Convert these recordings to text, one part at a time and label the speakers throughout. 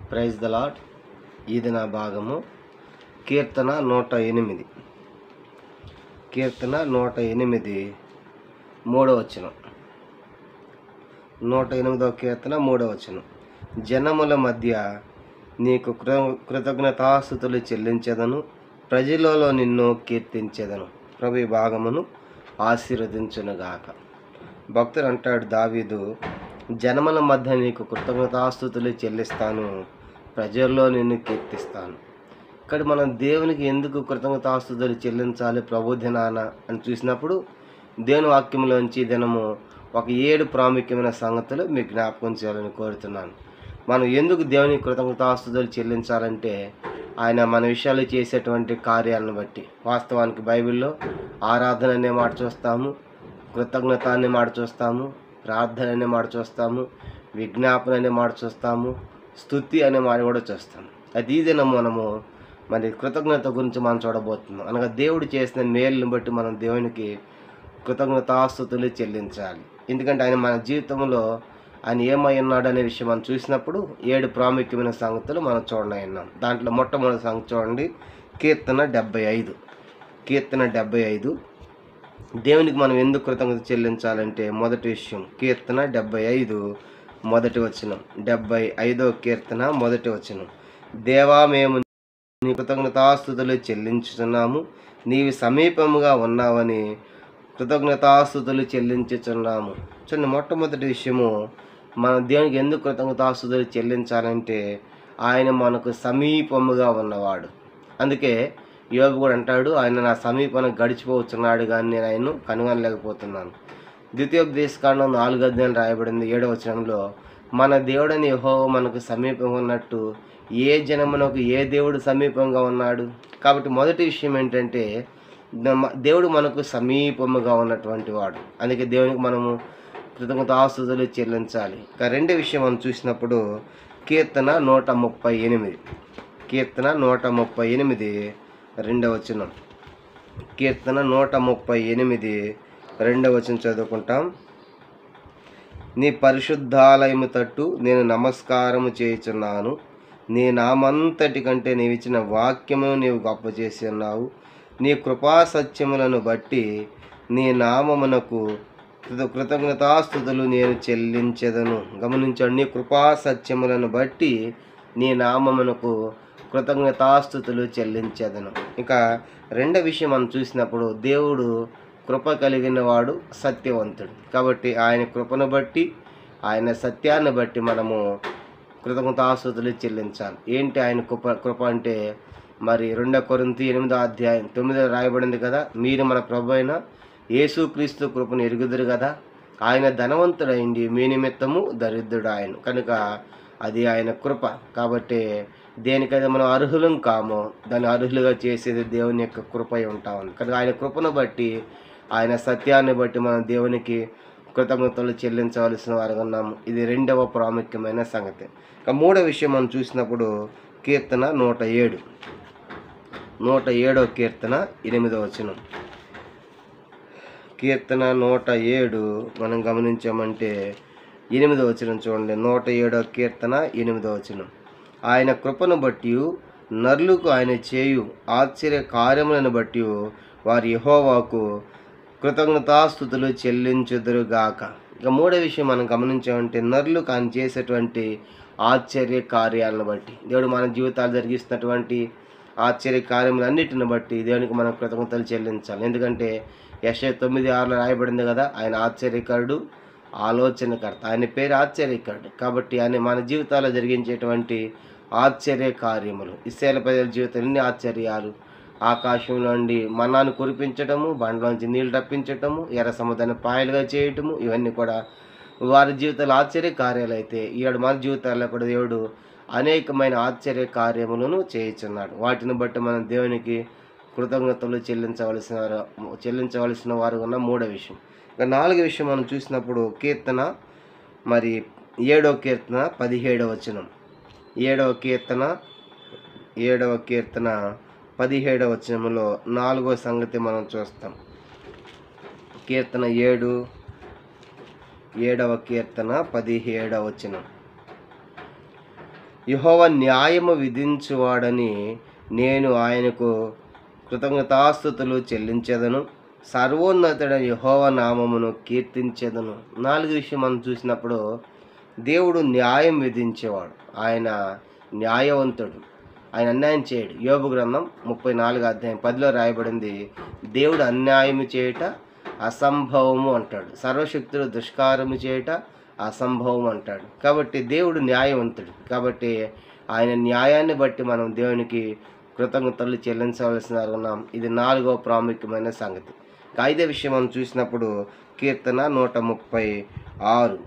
Speaker 1: Praise the lord. ఇది నా భాగము. కీర్తన 108. కీర్తన 108 3వ వచనం. 108వ కీర్తన 3వ వచనం. జనముల మధ్య నీకు కృతజ్ఞతాస్తుతులు చెల్లించెదను, ప్రజలలో నిన్ను కీర్తించెదను. ప్రభు ఈ భాగమును ఆశీర్వదించునుగాక. భక్తుడు అంటాడు దావీదు, జనముల మధ్య నీకు కృతజ్ఞతాస్తుతులు చెల్లిస్తాను, ప్రజల్లో నిన్ను కీర్తిస్తాను. ఇక్కడ మనం దేవునికి ఎందుకు కృతజ్ఞతాస్తుతులు చెల్లించాలి ప్రభు దినాన అని చూసినప్పుడు దేవుని వాక్యంలోంచి దినము ఒక 7 ప్రాముఖ్యమైన సంగతులు మీకు జ్ఞాపకం చేయాలని కోరుతున్నాను. మనం ఎందుకు దేవునికి కృతజ్ఞతాస్తుతులు చెల్లించాలంటే ఆయన మన విషయాలు చేసేటువంటి కార్యాలను బట్టి. వాస్తవానికి బైబిల్లో ఆరాధన అనే మాట చూస్తాము, కృతజ్ఞత అనే మాట చూస్తాము, ప్రార్థన అనే మాట చూస్తాము, విజ్ఞాపన అనే మాట చూస్తాము, స్తుతి అనే మాట కూడా చూస్తాము. అది ఈ దినం మనము మరి కృతజ్ఞత గురించి మనం చూడబోతున్నాం. అనగా దేవుడు చేసిన మేలుని బట్టి మనం దేవునికి కృతజ్ఞతాస్తుతులు చెల్లించాలి. ఎందుకంటే ఆయన మన జీవితంలో ఆయన ఏమై ఉన్నాడు అనే విషయం మనం చూసినప్పుడు 7 ప్రాముఖ్యమైన సంగతులు మనం చూడనున్నాం. దాంట్లో మొట్టమొదటి సంగతి చూడండి, కీర్తన 75. కీర్తన 75 దేవునికి మనం ఎందుకు కృతజ్ఞత చెల్లించాలంటే మొదటి విషయం, కీర్తన 75 మొదటి వచనం. 75వ కీర్తన మొదటి వచనం. దేవా, మేము నీ కృతజ్ఞతాస్తుతులు చెల్లించుచున్నాము, నీవు సమీపముగా ఉన్నావని కృతజ్ఞతాస్తుతులు చెల్లించుచున్నాము. చూడండి, మొట్టమొదటి విషయము, మన దేవునికి ఎందుకు కృతజ్ఞతాస్తుతులు చెల్లించాలంటే ఆయన మనకు సమీపముగా ఉన్నవాడు. అందుకే యోబు కూడా అంటాడు, ఆయన నా సమీపంలో గడిచిపోతున్నాడు కానీ నేను ఆయన్ను కనుగొనలేకపోతున్నాను. ద్వితీయోపదేశకాండం 4వ అధ్యాయం రాయబడింది 7వ వచనంలో, మన దేవుడని యెహోవా మనకు సమీపంగా ఉన్నట్టు ఏ జనమునకు ఏ దేవుడు సమీపంగా ఉన్నాడు. కాబట్టి మొదటి విషయం ఏంటంటే దేవుడు మనకు సమీపముగా ఉన్నటువంటి వాడు. అందుకే దేవునికి మనము కృతజ్ఞతాస్తుతులు చెల్లించాలి. ఇక రెండో విషయం మనం చూసినప్పుడు కీర్తన 138. కీర్తన 138 రెండవ వచనం. కీర్తన 138 రెండవ వచనం చదువుకుంటాం. నీ పరిశుద్ధాలయము తట్టు నేను నమస్కారము చేయుచున్నాను, నీ నామంతటి కంటే నీవిచ్చిన వాక్యమును నీవు గొప్ప చేసి ఉన్నావు. నీ కృపా సత్యములను బట్టి నీ నామమునకు కృతజ్ఞతాస్తుతులు నేను చెల్లించెదను. గమనించండి, నీ కృపా సత్యములను బట్టి నీ నామమునకు కృతజ్ఞతాస్తుతులు చెల్లించెదను. ఇక రెండో విషయం మనం చూసినప్పుడు దేవుడు కృప కలిగిన వాడు, సత్యవంతుడు. కాబట్టి ఆయన కృపను బట్టి ఆయన సత్యాన్ని బట్టి మనము కృతజ్ఞతాస్తుతులు చెల్లించాలి. ఏంటి ఆయన కృప అంటే మరి 2 కొరింథీ 8వ అధ్యాయం 9 రాయబడింది కదా, మీరు మన ప్రభు అయిన యేసుక్రీస్తు కృపను ఎరుగుదురు కదా, ఆయన ధనవంతుడైంది మీ నిమిత్తము దరిద్రుడు ఆయన. కనుక అది ఆయన కృప. కాబట్టి దేనికైతే మనం అర్హులం కామో దాన్ని అర్హులుగా చేసేది దేవుని యొక్క కృప ఉంటా ఉంది. కనుక ఆయన కృపను బట్టి ఆయన సత్యాన్ని బట్టి మనం దేవునికి కృతజ్ఞతలు చెల్లించవలసిన వారుగా ఉన్నాము. ఇది రెండవ ప్రాముఖ్యమైన సంగతి. ఇక మూడవ విషయం మనం చూసినప్పుడు కీర్తన 107. 107వ కీర్తన 8వ వచనం. కీర్తన 107 మనం గమనించామంటే 8వ వచనం చూడండి. 107వ కీర్తన 8వ వచనం. ఆయన కృపను బట్టి నరులకు ఆయన చేయు ఆశ్చర్య కార్యములను బట్టి వారి యెహోవాకు కృతజ్ఞతాస్తుతులు చెల్లించుదురుగాక. ఇక మూడో విషయం మనం గమనించామంటే నరులకు ఆయన చేసేటువంటి ఆశ్చర్య కార్యాలను బట్టి, దేవుడు మన జీవితాలు జరిగిస్తున్నటువంటి ఆశ్చర్య కార్యములన్నిటిని బట్టి దేవునికి మనం కృతజ్ఞతలు చెల్లించాలి. ఎందుకంటే యెషయా 9:6 రాయబడింది కదా, ఆయన ఆశ్చర్యకరుడు, ఆలోచనకర్త. ఆయన పేరు ఆశ్చర్యకరుడు. కాబట్టి ఆయన మన జీవితాల్లో జరిగించేటువంటి ఆశ్చర్య కార్యములు, ఇశ్రాయేలు ప్రజల జీవితంలో ఎన్ని ఆశ్చర్యాలు, ఆకాశం నుండి మన్నాను కురిపించటము, బండ్లోంచి నీళ్లు రప్పించటము, ఎర్ర సముద్రాన్ని పాయలుగా చేయటము, ఇవన్నీ కూడా వారి జీవితాలు ఆశ్చర్య కార్యాలు అయితే ఈనాడు మన జీవితాల్లో కూడా దేవుడు అనేకమైన ఆశ్చర్య కార్యములను చేయుచున్నాడు. వాటిని బట్టి మనం దేవునికి కృతజ్ఞతలు చెల్లించవలసిన వారు ఉన్న మూడో విషయం. ఇక నాలుగో విషయం మనం చూసినప్పుడు కీర్తన మరి 7వ కీర్తన 17వ వచనం. 7వ కీర్తన 17వ వచనంలో 4వ సంగతి మనం చూస్తాం. కీర్తన 7వ కీర్తన 17వ వచనం. యెహోవా న్యాయము విధించువాడని నేను ఆయనకు కృతజ్ఞతాస్తుతులు చెల్లించెదను. సర్వోన్నతుడైన యెహోవా నామమును కీర్తించెదను. 4 విషయం మనం చూసినప్పుడు దేవుడు న్యాయం విధించేవాడు. ఆయన న్యాయవంతుడు. ఆయన అన్యాయం చేయడు. యోబు గ్రంథం 34 రాయబడింది, దేవుడు అన్యాయము చేయుట అసంభవము అంటాడు. సర్వశక్తుడు దుష్కారము చేయుట అసంభవం అంటాడు. కాబట్టి దేవుడు న్యాయవంతుడు. కాబట్టి ఆయన న్యాయాన్ని బట్టి మనం దేవునికి కృతజ్ఞతలు చెల్లించవలసిన ఉన్నాం. ఇది 4వ ప్రాముఖ్యమైన సంగతి. 5వ విషయం మనం చూసినప్పుడు కీర్తన 136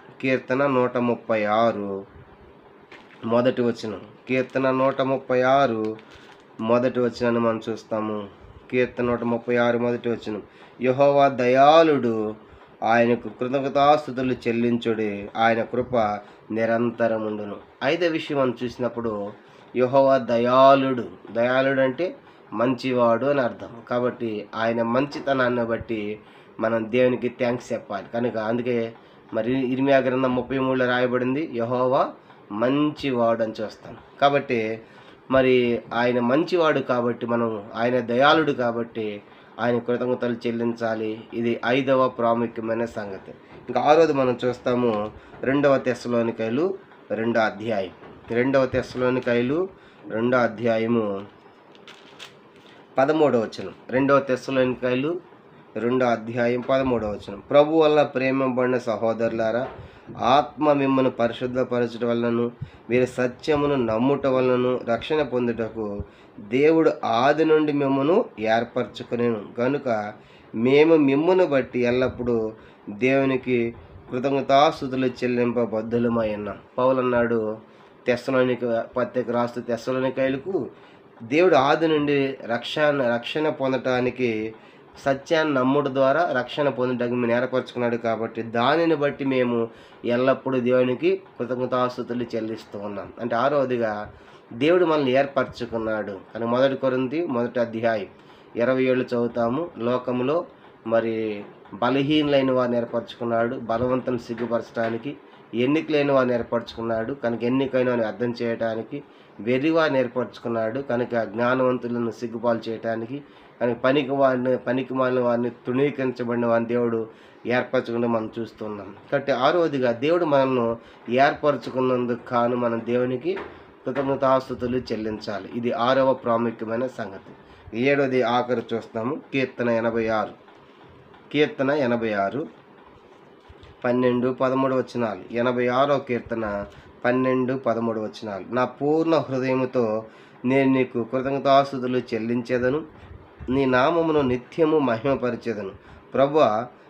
Speaker 1: మొదటి వచనం. కీర్తన 136 మొదటి వచనాన్ని మనం చూస్తాము. కీర్తన 136 మొదటి వచనం. యెహోవా దయాళుడు, ఆయనకు కృతజ్ఞతాస్తుతులు చెల్లించుడి, ఆయన కృప నిరంతరముండును. 5వ విషయం మనం చూసినప్పుడు యెహోవా దయాళుడు. దయాళుడు అంటే మంచివాడు అని అర్థం. కాబట్టి ఆయన మంచితనాన్ని బట్టి మనం దేవునికి థ్యాంక్స్ చెప్పాలి. కనుక అందుకే మరి ఇర్మియా గ్రంథం 33 రాయబడింది, యెహోవా మంచివాడు అని చూస్తాం. కాబట్టి మరి ఆయన మంచివాడు కాబట్టి మనం, ఆయన దయాళుడు కాబట్టి ఆయన కృతజ్ఞతలు చెల్లించాలి. ఇది 5వ ప్రాముఖ్యమైన సంగతి. ఇంకా 6వది మనం చూస్తాము 2వ తెస్సలోనికైలు 2వ అధ్యాయం. 2వ తెస్సలోనికైలు 2వ అధ్యాయము 13వ వచనం. 2వ తెస్సలోనికైలు 2వ అధ్యాయం 13వ వచనం. ప్రభు వల్ల ప్రేమింపబడిన సహోదరులారా, ఆత్మ మిమ్మను పరిశుద్ధపరచడం వలనను మీరు సత్యమును నమ్ముట వలనను రక్షణ పొందుటకు దేవుడు ఆది నుండి మిమ్మను ఏర్పరచుకునేను. కనుక మేము మిమ్మును బట్టి ఎల్లప్పుడూ దేవునికి కృతజ్ఞతాస్తుతులు చెల్లింపబద్ధులమై ఉన్నాం. పౌలు అన్నాడు తెస్సలోనిక పత్రిక రాస్తూ తెస్సలోనికైలకు, దేవుడు ఆది నుండి రక్షణ పొందటానికి సత్యాన్ని నమ్ముడు ద్వారా రక్షణ పొందడానికి మేము ఏర్పరచుకున్నాడు. కాబట్టి దానిని బట్టి మేము ఎల్లప్పుడూ దేవునికి కృతజ్ఞతాస్తుతులు చెల్లిస్తూ ఉన్నాం. అంటే 6వదిగా దేవుడు మనల్ని ఏర్పరచుకున్నాడు. కానీ 1 కొరింథీ 1వ అధ్యాయం 27 చదువుతాము. లోకంలో మరి బలహీనులైన వారిని ఏర్పరచుకున్నాడు, బలవంతులను సిగ్గుపరచడానికి. ఎన్నిక లేని వారిని ఏర్పరచుకున్నాడు కనుక ఎన్నికైన వారిని అర్థం చేయడానికి. వెర్రివారిని ఏర్పరచుకున్నాడు కనుక జ్ఞానవంతులను సిగ్గుపాలు చేయడానికి. కనుక పనికి మాలిన వారిని తృణీకరించబడిన వారిని దేవుడు ఏర్పరచుకుని మనం చూస్తున్నాం. కాబట్టి 6వదిగా దేవుడు మనల్ని ఏర్పరచుకున్నందుకు కాను మనం దేవునికి కృతజ్ఞతాస్తుతులు చెల్లించాలి. ఇది 6వ ప్రాముఖ్యమైన సంగతి. 7వది ఆఖరి చూస్తాము. కీర్తన 86 12, 13 వచనాలు. 86వ కీర్తన 12, 13 వచనాలు. నా పూర్ణ హృదయముతో నేను నీకు కృతజ్ఞతాస్తుతులు చెల్లించేదను, నీ నామమును నిత్యము మహిమపరిచెదను. ప్రభువా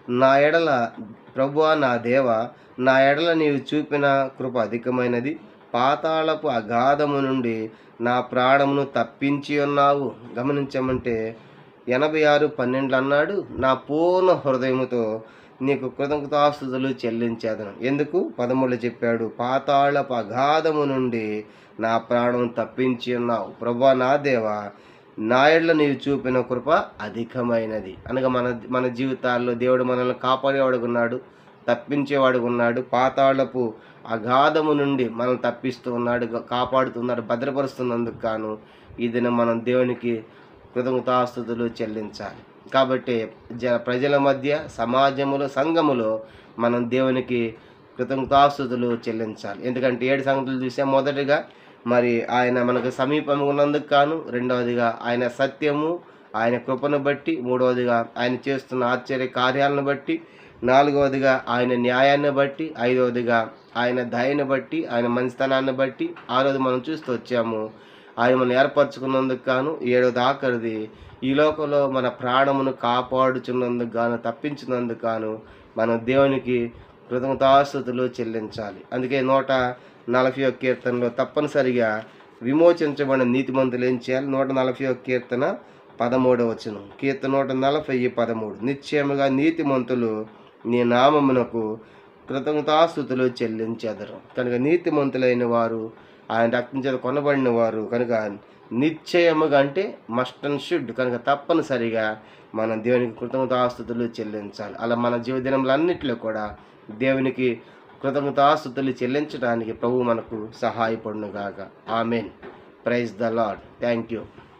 Speaker 1: నా దేవ, నా ఎడల నీవు చూపిన కృప అధికమైనది. పాతాళపు అగాధము నుండి నా ప్రాణమును తప్పించి ఉన్నావు. గమనించమంటే 86:12 అన్నాడు, నా పూర్ణ హృదయముతో నీకు కృతజ్ఞతాస్తుతులు చెల్లించేదను. ఎందుకు? 13 చెప్పాడు, పాతాళపు అగాధము నుండి నా ప్రాణం తప్పించి ఉన్నావు. ప్రభువా నా దేవా, నా ఎడల నీవు చూపిన కృప అధికమైనది. అనగా మన జీవితాల్లో దేవుడు మనల్ని కాపాడేవాడుకున్నాడు, తప్పించేవాడుకున్నాడు. పాతాళపు అగాధము నుండి మనల్ని తప్పిస్తూ ఉన్నాడు, కాపాడుతున్నాడు, భద్రపరుస్తున్నందుకు గాను ఈ దినం మనం దేవునికి కృతజ్ఞతాస్తుతులు చెల్లించాలి. కాబట్టి ప్రజల మధ్య, సమాజములో, సంఘములో మనం దేవునికి కృతజ్ఞతాస్తుతులు చెల్లించాలి. ఎందుకంటే 7 సంగతులు చూసాం. మొదటిగా మరి ఆయన మనకు సమీపంగా ఉన్నందుకు కాను, 2వదిగా ఆయన సత్యము, ఆయన కృపను బట్టి, 3వదిగా ఆయన చేస్తున్న ఆశ్చర్య కార్యాలను బట్టి, 4వదిగా ఆయన న్యాయాన్ని బట్టి, 5వదిగా ఆయన దయని బట్టి, ఆయన మంచితనాన్ని బట్టి, 6వది మనం చూస్తూ వచ్చాము ఆయన మనం ఏర్పరచుకున్నందుకు గాను, 7వది ఆఖరిది ఈ లోకంలో మన ప్రాణమును కాపాడుచున్నందుకు గాను, తప్పించినందుకు గాను మనం దేవునికి కృతజ్ఞతాస్తుతులు చెల్లించాలి. అందుకే 140వ కీర్తనలో తప్పనిసరిగా విమోచించబడిన నీతిమంతులు ఏం చేయాలి? 140వ కీర్తన 13వ వచనం. కీర్తన 140:13 నిశ్చయముగా నీతిమంతులు నీ నామమునకు కృతజ్ఞతాస్తుతులు చెల్లించెదరు. కనుక నీతిమంతులైన వారు, ఆయన రక్తం చేత కొనబడిన వారు కనుక నిశ్చయముగా అంటే మస్ట్ అండ్ షుడ్, కనుక తప్పనిసరిగా మనం దేవునికి కృతజ్ఞతాస్తుతులు చెల్లించాలి. అలా మన జీవదినములన్నింటిలో కూడా దేవునికి కృతజ్ఞతాస్తుతులు చెల్లించడానికి ప్రభు మనకు సహాయపడునుగాక. Amen. Praise the lord. Thank you.